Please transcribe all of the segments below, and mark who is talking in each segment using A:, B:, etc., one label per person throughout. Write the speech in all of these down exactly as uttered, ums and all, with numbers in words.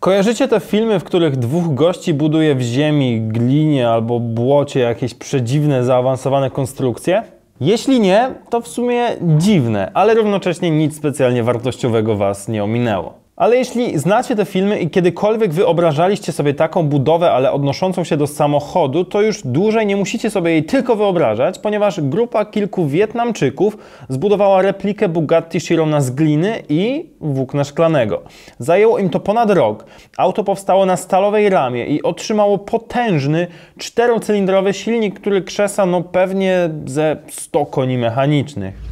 A: Kojarzycie te filmy, w których dwóch gości buduje w ziemi, glinie albo błocie jakieś przedziwne, zaawansowane konstrukcje? Jeśli nie, to w sumie dziwne, ale równocześnie nic specjalnie wartościowego Was nie ominęło. Ale jeśli znacie te filmy i kiedykolwiek wyobrażaliście sobie taką budowę, ale odnoszącą się do samochodu, to już dłużej nie musicie sobie jej tylko wyobrażać, ponieważ grupa kilku Wietnamczyków zbudowała replikę Bugatti Chirona z gliny i włókna szklanego. Zajęło im to ponad rok. Auto powstało na stalowej ramie i otrzymało potężny, czterocylindrowy silnik, który krzesa no pewnie ze sto koni mechanicznych.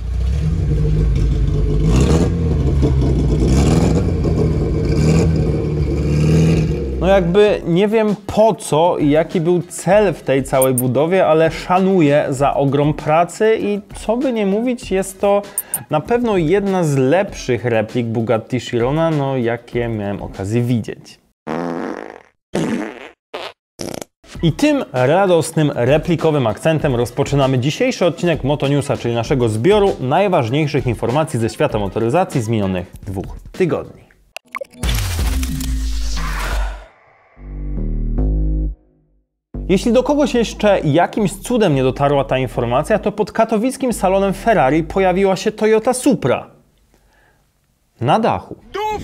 A: No jakby nie wiem po co i jaki był cel w tej całej budowie, ale szanuję za ogrom pracy i co by nie mówić, jest to na pewno jedna z lepszych replik Bugatti Chirona, no jakie miałem okazję widzieć. I tym radosnym, replikowym akcentem rozpoczynamy dzisiejszy odcinek Motonewsa, czyli naszego zbioru najważniejszych informacji ze świata motoryzacji z minionych dwóch tygodni. Jeśli do kogoś jeszcze jakimś cudem nie dotarła ta informacja, to pod katowickim salonem Ferrari pojawiła się Toyota Supra. Na dachu.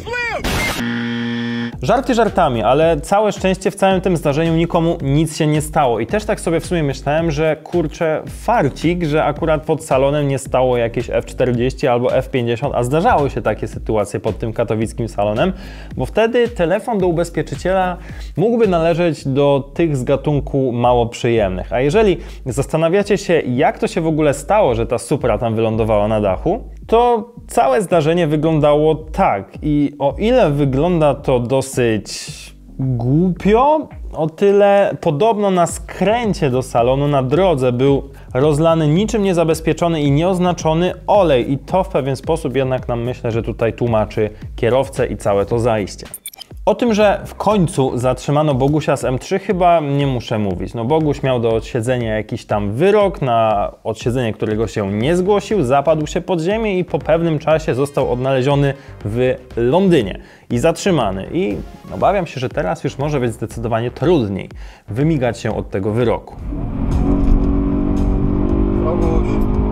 A: Żarty żartami, ale całe szczęście w całym tym zdarzeniu nikomu nic się nie stało. I też tak sobie w sumie myślałem, że kurczę, farcik, że akurat pod salonem nie stało jakieś F czterdzieści albo F pięćdziesiąt, a zdarzały się takie sytuacje pod tym katowickim salonem, bo wtedy telefon do ubezpieczyciela mógłby należeć do tych z gatunku mało przyjemnych. A jeżeli zastanawiacie się, jak to się w ogóle stało, że ta Supra tam wylądowała na dachu, to całe zdarzenie wyglądało tak. I o ile wygląda to dosyć głupio, o tyle podobno na skręcie do salonu na drodze był rozlany niczym niezabezpieczony i nieoznaczony olej. I to w pewien sposób jednak nam myślę, że tutaj tłumaczy kierowcę i całe to zajście. O tym, że w końcu zatrzymano Bogusia z M trzy chyba nie muszę mówić. No Boguś miał do odsiedzenia jakiś tam wyrok, na odsiedzenie którego się nie zgłosił, zapadł się pod ziemię i po pewnym czasie został odnaleziony w Londynie i zatrzymany. I obawiam się, że teraz już może być zdecydowanie trudniej wymigać się od tego wyroku.
B: Boguś,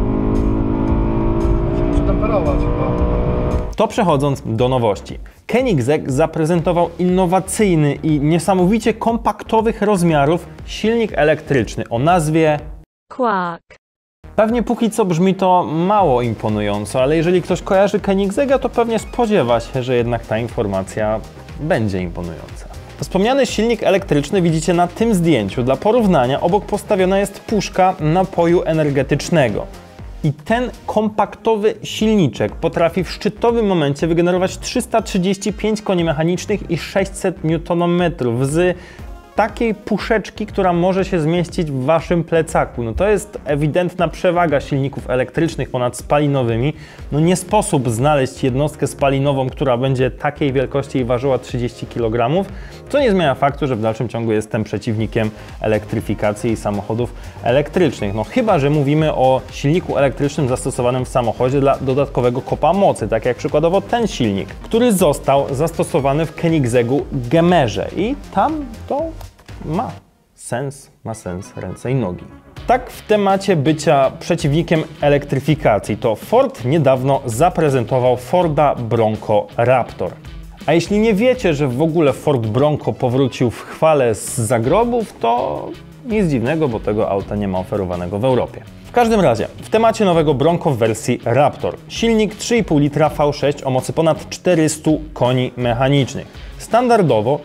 B: muszę przytemperować chyba.
A: To przechodząc do nowości. Koenigsegg zaprezentował innowacyjny i niesamowicie kompaktowych rozmiarów silnik elektryczny o nazwie
C: Quark.
A: Pewnie póki co brzmi to mało imponująco, ale jeżeli ktoś kojarzy Koenigsegga, to pewnie spodziewa się, że jednak ta informacja będzie imponująca. Wspomniany silnik elektryczny widzicie na tym zdjęciu. Dla porównania obok postawiona jest puszka napoju energetycznego. I ten kompaktowy silniczek potrafi w szczytowym momencie wygenerować trzysta trzydzieści pięć koni mechanicznych i sześćset niutonometrów z takiej puszeczki, która może się zmieścić w Waszym plecaku. No to jest ewidentna przewaga silników elektrycznych ponad spalinowymi. No nie sposób znaleźć jednostkę spalinową, która będzie takiej wielkości i ważyła trzydzieści kilogramów, co nie zmienia faktu, że w dalszym ciągu jestem przeciwnikiem elektryfikacji i samochodów elektrycznych. No chyba że mówimy o silniku elektrycznym zastosowanym w samochodzie dla dodatkowego kopa mocy, tak jak przykładowo ten silnik, który został zastosowany w Koenigseggu Gemerze i tam to ma sens, ma sens ręce i nogi. Tak w temacie bycia przeciwnikiem elektryfikacji, to Ford niedawno zaprezentował Forda Bronco Raptor. A jeśli nie wiecie, że w ogóle Ford Bronco powrócił w chwale z zagrobów, to nic dziwnego, bo tego auta nie ma oferowanego w Europie. W każdym razie, w temacie nowego Bronco w wersji Raptor. Silnik trzy i pół litra V sześć o mocy ponad czterystu koni mechanicznych. Standardowo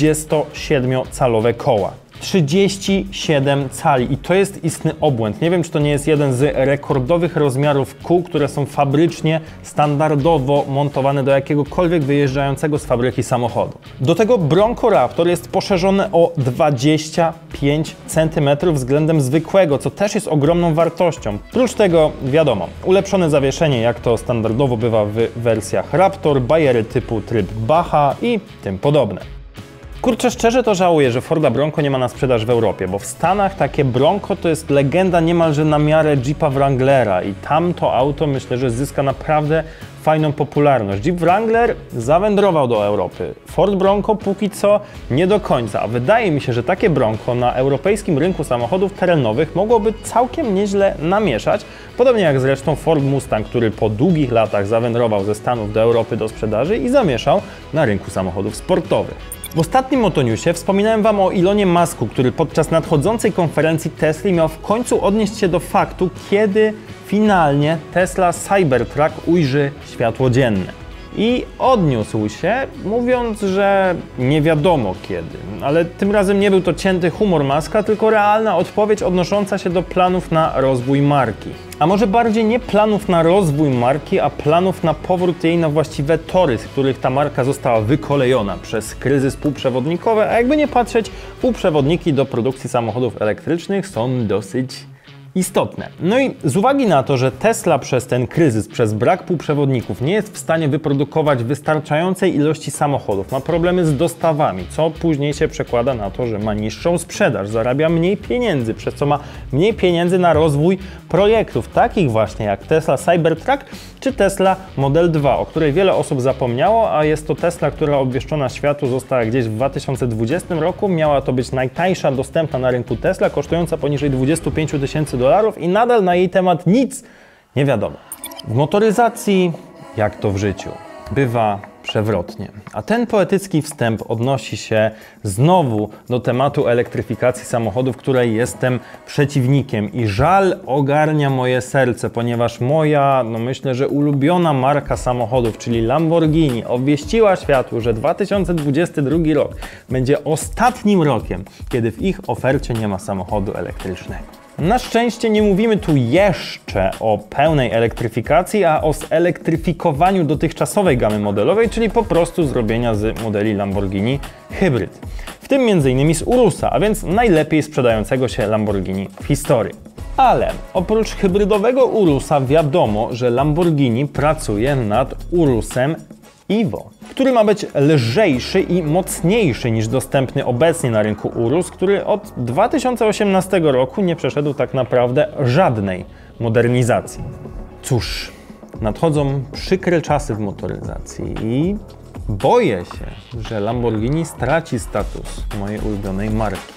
A: trzydziestosiedmiocalowe koła. trzydzieści siedem cali i to jest istny obłęd. Nie wiem, czy to nie jest jeden z rekordowych rozmiarów kół, które są fabrycznie, standardowo montowane do jakiegokolwiek wyjeżdżającego z fabryki samochodu. Do tego Bronco Raptor jest poszerzone o dwadzieścia pięć centymetrów względem zwykłego, co też jest ogromną wartością. Prócz tego, wiadomo, ulepszone zawieszenie, jak to standardowo bywa w wersjach Raptor, bajery typu tryb Bacha i tym podobne. Kurczę, szczerze to żałuję, że Forda Bronco nie ma na sprzedaż w Europie, bo w Stanach takie Bronco to jest legenda niemalże na miarę Jeepa Wranglera i tam to auto myślę, że zyska naprawdę fajną popularność. Jeep Wrangler zawędrował do Europy. Ford Bronco póki co nie do końca, a wydaje mi się, że takie Bronco na europejskim rynku samochodów terenowych mogłoby całkiem nieźle namieszać, podobnie jak zresztą Ford Mustang, który po długich latach zawędrował ze Stanów do Europy do sprzedaży i zamieszał na rynku samochodów sportowych. W ostatnim Motoniusie wspominałem Wam o Elonie Musku, który podczas nadchodzącej konferencji Tesli miał w końcu odnieść się do faktu, kiedy finalnie Tesla Cybertruck ujrzy światło dzienne. I odniósł się, mówiąc, że nie wiadomo kiedy. Ale tym razem nie był to cięty humor Muska, tylko realna odpowiedź odnosząca się do planów na rozwój marki. A może bardziej nie planów na rozwój marki, a planów na powrót jej na właściwe tory, z których ta marka została wykolejona przez kryzys półprzewodnikowy, a jakby nie patrzeć, półprzewodniki do produkcji samochodów elektrycznych są dosyć istotne. No i z uwagi na to, że Tesla przez ten kryzys, przez brak półprzewodników nie jest w stanie wyprodukować wystarczającej ilości samochodów, ma problemy z dostawami, co później się przekłada na to, że ma niższą sprzedaż, zarabia mniej pieniędzy, przez co ma mniej pieniędzy na rozwój projektów, takich właśnie jak Tesla Cybertruck czy Tesla Model dwa, o której wiele osób zapomniało, a jest to Tesla, która obwieszczona światu została gdzieś w dwa tysiące dwudziestym roku. Miała to być najtańsza dostępna na rynku Tesla, kosztująca poniżej dwudziestu pięciu tysięcy dolarów i nadal na jej temat nic nie wiadomo. W motoryzacji, jak to w życiu, bywa przewrotnie. A ten poetycki wstęp odnosi się znowu do tematu elektryfikacji samochodów, której jestem przeciwnikiem i żal ogarnia moje serce, ponieważ moja, no myślę, że ulubiona marka samochodów, czyli Lamborghini, obwieściła światu, że dwa tysiące dwudziesty drugi rok będzie ostatnim rokiem, kiedy w ich ofercie nie ma samochodu elektrycznego. Na szczęście nie mówimy tu jeszcze o pełnej elektryfikacji, a o zelektryfikowaniu dotychczasowej gamy modelowej, czyli po prostu zrobienia z modeli Lamborghini hybryd. W tym między innymi z Urusa, a więc najlepiej sprzedającego się Lamborghini w historii. Ale oprócz hybrydowego Urusa wiadomo, że Lamborghini pracuje nad Urusem Evo, który ma być lżejszy i mocniejszy niż dostępny obecnie na rynku Urus, który od dwa tysiące osiemnastego roku nie przeszedł tak naprawdę żadnej modernizacji. Cóż, nadchodzą przykre czasy w motoryzacji i boję się, że Lamborghini straci status mojej ulubionej marki.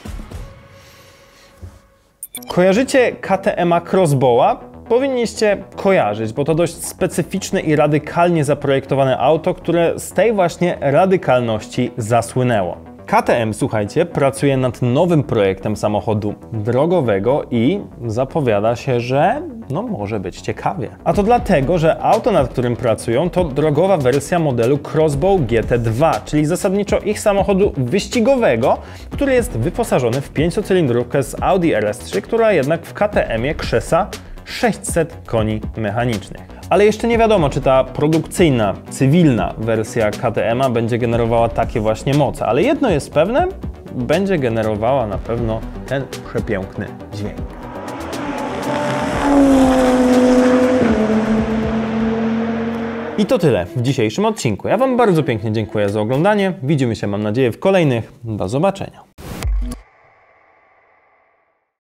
A: Kojarzycie K T M Crossbowa? Powinniście kojarzyć, bo to dość specyficzne i radykalnie zaprojektowane auto, które z tej właśnie radykalności zasłynęło. K T M, słuchajcie, pracuje nad nowym projektem samochodu drogowego i zapowiada się, że no może być ciekawie. A to dlatego, że auto, nad którym pracują, to drogowa wersja modelu Crossbow G T dwa, czyli zasadniczo ich samochodu wyścigowego, który jest wyposażony w pięciocylindrówkę z Audi R S trzy, która jednak w K T M-ie krzesa sześćset koni mechanicznych. Ale jeszcze nie wiadomo, czy ta produkcyjna, cywilna wersja K T M-a będzie generowała takie właśnie moce, ale jedno jest pewne, będzie generowała na pewno ten przepiękny dźwięk. I to tyle w dzisiejszym odcinku. Ja Wam bardzo pięknie dziękuję za oglądanie. Widzimy się, mam nadzieję, w kolejnych. Do zobaczenia.